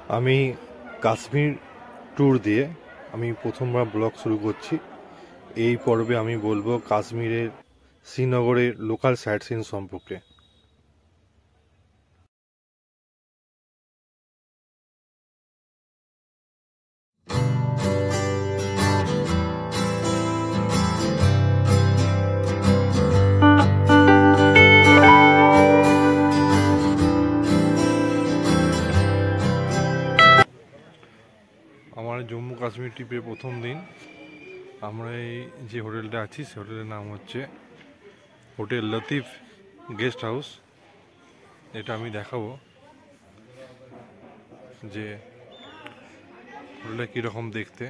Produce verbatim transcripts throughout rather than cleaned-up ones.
আমি কাশ্মীর ট্যুর দিয়ে আমি প্রথমবার ব্লগ শুরু করছি। এই পর্বে আমি বলবো কাশ্মীরের শ্রীনগরের লোকাল সাইট সিন সম্পর্কে। আমার জম্মু কাশ্মীর ট্রিপের প্রথম দিন। আমরা এই যে হোটেলটা আছি সে হোটেলের নাম হচ্ছে হোটেল লতিফ গেস্ট হাউস। এটা আমি দেখাবো যে হোটেলটা কীরকম দেখতে।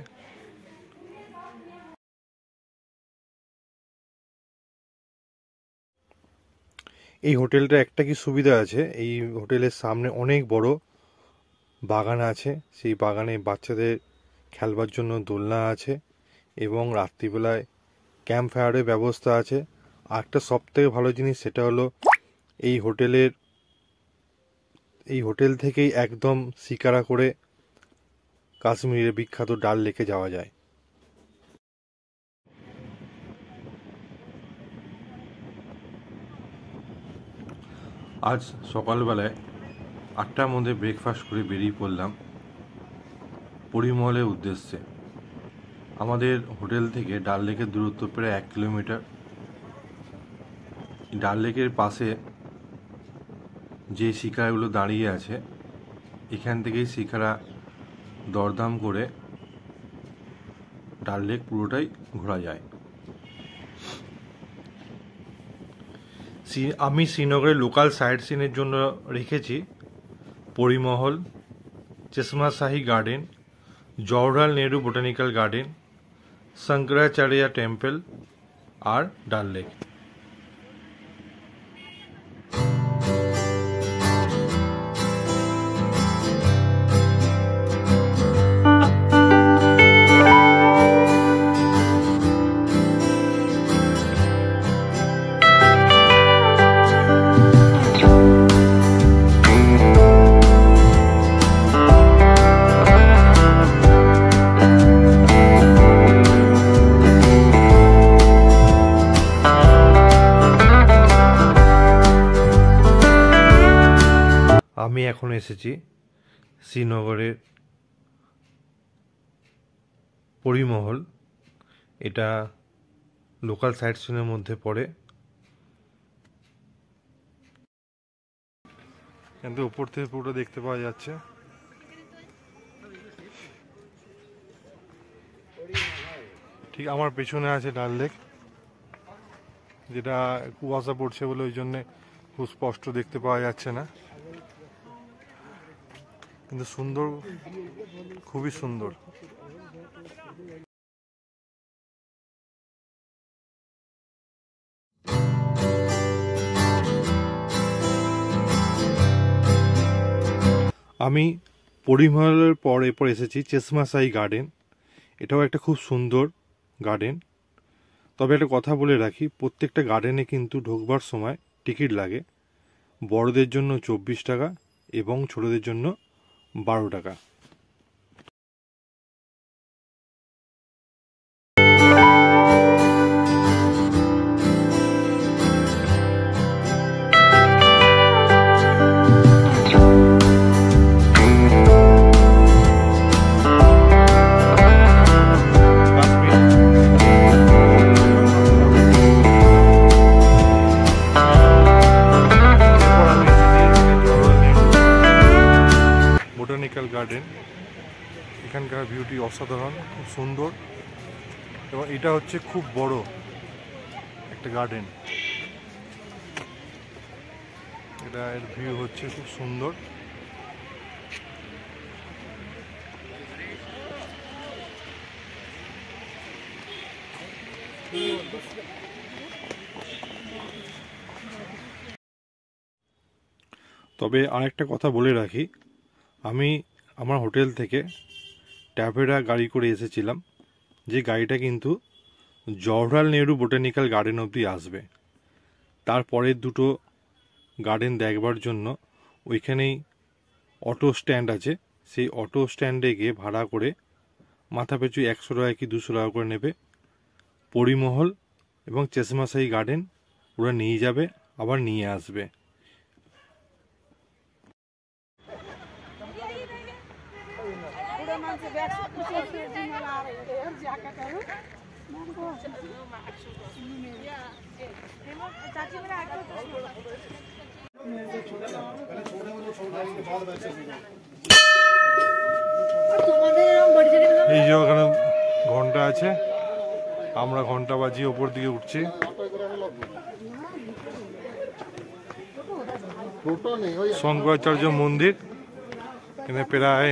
এই হোটেলটা একটা কি সুবিধা আছে, এই হোটেলের সামনে অনেক বড় বাগান আছে। সেই বাগানে বাচ্চাদের খেলবার জন্য দোলনা আছে এবং রাত্রিবেলায় ক্যাম্প ফায়ারের ব্যবস্থা আছে। আর একটা সব থেকে ভালো জিনিস সেটা হলো এই হোটেলের এই হোটেল থেকেই একদম শিকারা করে কাশ্মীরের বিখ্যাত ডাল লেকে যাওয়া যায়। আজ সকালবেলায় আটটার মধ্যে ব্রেকফাস্ট করে বেরিয়ে পড়লাম পরিমহলের উদ্দেশ্যে। আমাদের হোটেল থেকে ডাল লেকের দূরত্ব প্রায় এক কিলোমিটার। ডাল লেকের পাশে যে শিকারাগুলো দাঁড়িয়ে আছে এখান থেকেই শিকারা দরদাম করে ডাল লেক পুরোটাই ঘোরা যায়। আমি শ্রীনগরের লোকাল সাইট সিনের জন্য রেখেছি Pari Mahal, Chashme Shahi garden, Jawaharlal Nehru botanical garden, Shankaracharya temple আর ডাল লেক। আমি এখন এসেছি শ্রীনগরের পরিমহল। এটা লোকাল সাইট সিনের মধ্যে পড়ে, কিন্তু উপর থেকে পুরো দেখতে পাওয়া যাচ্ছে। ঠিক আমার পেছনে আছে ডাল লেক, যেটা কুয়াশা পড়ছে বলে ওই জন্যে খুব স্পষ্ট দেখতে পাওয়া যাচ্ছে না, কিন্তু সুন্দর, খুবই সুন্দর। আমি পরিমহলের পর এরপর এসেছি চশমাশাহি গার্ডেন। এটাও একটা খুব সুন্দর গার্ডেন। তবে একটা কথা বলে রাখি, প্রত্যেকটা গার্ডেনে কিন্তু ঢোকবার সময় টিকিট লাগে। বড়দের জন্য চব্বিশ টাকা এবং ছোটদের জন্য বারো টাকা। বোটানিক্যাল গার্ডেন, এখানকার ভিউটি অসাধারণ, খুব সুন্দর এবং এটা হচ্ছে খুব বড় একটা গার্ডেন। এটা এর ভিউ হচ্ছে খুব সুন্দর। তবে আরেকটা কথা বলে রাখি, আমি আমার হোটেল থেকে ট্যাভেরা গাড়ি করে এসেছিলাম, যে গাড়িটা কিন্তু জওহরলাল নেহরু বোটানিক্যাল গার্ডেন অবধি আসবে। তারপরের দুটো গার্ডেন দেখবার জন্য ওইখানেই অটো স্ট্যান্ড আছে, সেই অটো স্ট্যান্ডে গিয়ে ভাড়া করে মাথা পিছু একশো টাকা কি দুশো টাকা করে নেবে। পরিমহল এবং চেশমাশাহী গার্ডেন ওরা নিয়ে যাবে, আবার নিয়ে আসবে। এই যে ওখানে ঘন্টা আছে, আমরা ঘন্টা বাজিয়ে ওপর দিকে উঠছি। শঙ্করাচার্য মন্দির, এখানে প্রায়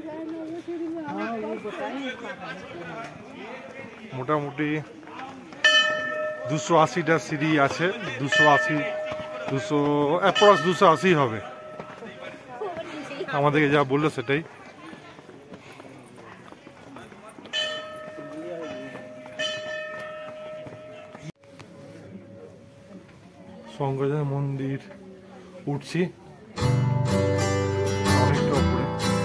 মোটামুটি দুশো আশিটা সিঁড়ি আছে। দুশো আশি দুশো অ্যাপ্রক্স দুশো আশি হবে, আমাদেরকে যা বললো সেটাই। শঙ্করাচার্য মন্দির উঠছি অনেকটা উপরে।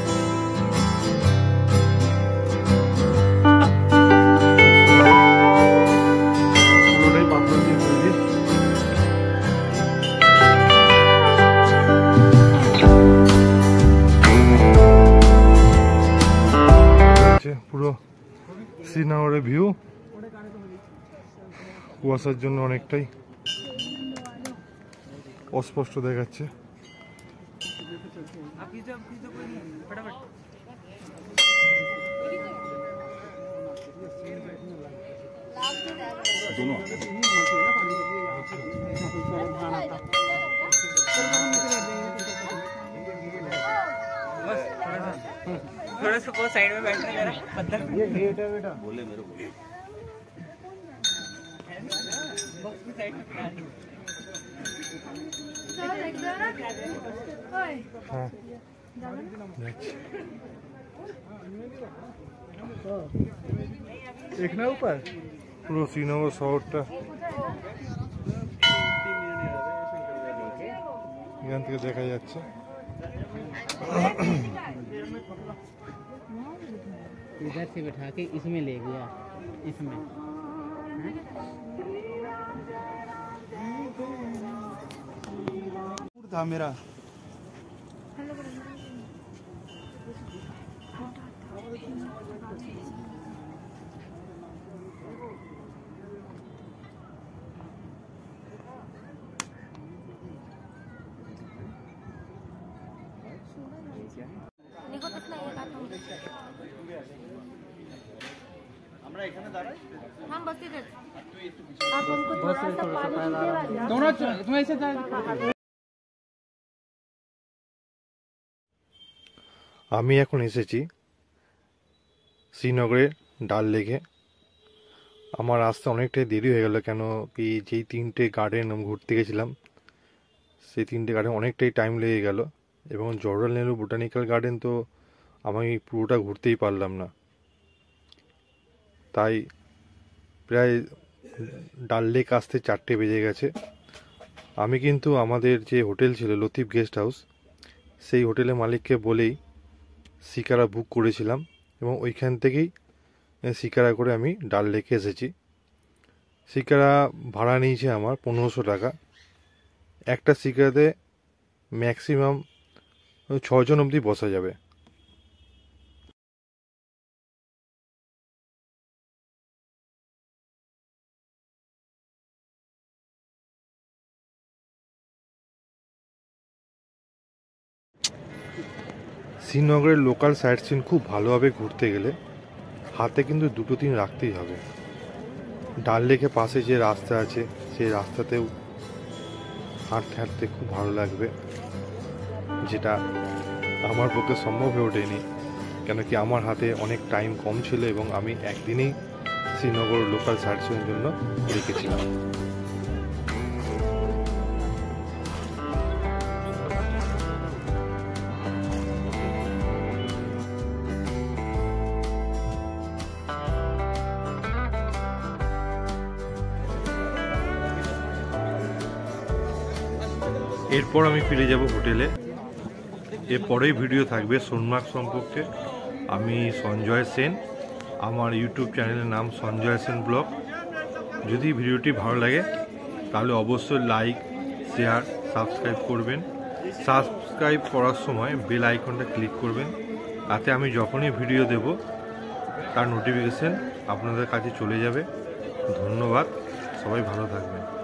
পুরোটাই পাথর দিয়ে তৈরি। পুরো শ্রীনগরের ভিউ, কুয়াশার জন্য অনেকটাই অস্পষ্ট দেখাচ্ছে। थोड़ा सा वो साइड में बैठने जरा पत्थर ये गेट है बेटा बोले मेरे को बॉक्स की साइड में खड़ा है। चल देख दो ना ओए हां एक ना ऊपर পুরো শ্রীনগর শহরটা এখান থেকে দেখা যাচ্ছে। इधर से बैठा के इसमें ले गया, इसमें था मेरा। আমি এখন এসেছি শ্রীনগরের ডাল লেকে। আমার আসতে অনেকটাই দেরি হয়ে গেল, কেন কি যেই তিনটে গার্ডেন আমি ঘুরতে গেছিলাম সেই তিনটে গার্ডেন অনেকটাই টাইম লেগে গেল, এবং জওহরলাল নেহরু বোটানিক্যাল গার্ডেন তো আমি পুরোটা ঘুরতেই পারলাম না, তাই প্রায় ডাল লেক আসতে চারটে বেজে গেছে। আমি কিন্তু আমাদের যে হোটেল ছিল লতিফ গেস্ট হাউস, সেই হোটেলের মালিককে বলেই শিকারা বুক করেছিলাম, এবং ওইখান থেকেই শিকারা করে আমি ডাল লেকে এসেছি। শিকারা ভাড়া নিয়েছে আমার পনেরোশো টাকা। একটা শিকারাতে ম্যাক্সিমাম ছজন অবধি বসা যাবে। শ্রীনগরের লোকাল সাইট সিন খুব ভালোভাবে ঘুরতে গেলে হাতে কিন্তু দুটো দিন রাখতেই হবে। ডাল লেকের পাশে যে রাস্তা আছে সেই রাস্তাতেও হাঁটতে হাঁটতে খুব ভালো লাগবে, যেটা আমার পক্ষে সম্ভব হয়ে ওঠেনি, কেন কি আমার হাতে অনেক টাইম কম ছিল এবং আমি একদিনেই শ্রীনগর লোকাল সাইট সিনের জন্য রেখেছিলাম। এরপর আমি ফিরে যাব হোটেলে। এরপরেই ভিডিও থাকবে সোনমার্গ সম্পর্কে। আমি সঞ্জয় সেন, আমার ইউটিউব চ্যানেলের নাম সঞ্জয় সেন ব্লগ। যদি ভিডিওটি ভালো লাগে তাহলে অবশ্যই লাইক, শেয়ার, সাবস্ক্রাইব করবেন। সাবস্ক্রাইব করার সময় বেল আইকনটা ক্লিক করবেন, তাতে আমি যখনই ভিডিও দেব তার নোটিফিকেশন আপনাদের কাছে চলে যাবে। ধন্যবাদ, সবাই ভালো থাকবেন।